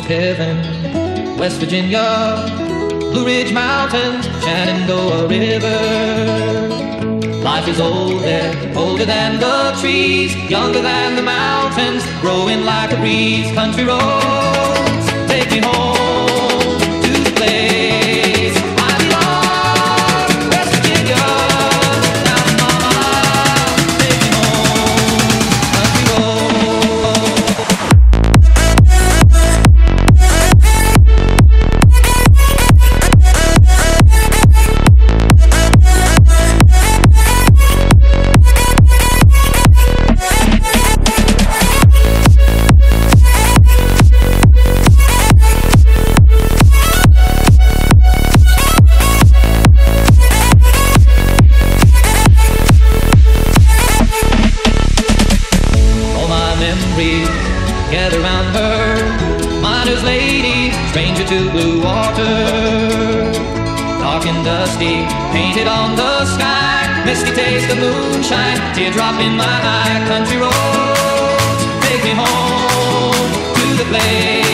heaven. West Virginia, Blue Ridge Mountains, Shenandoah River. Life is old there, older than the trees, younger than the mountains, growing like a breeze. Country roads, take me home to the place I belong. West Virginia, down mama, take me home. Country roads. Gather round her, miner's lady, stranger to blue water. Dark and dusty, painted on the sky, misty taste of moonshine, teardrop in my eye. Country roads, take me home to the place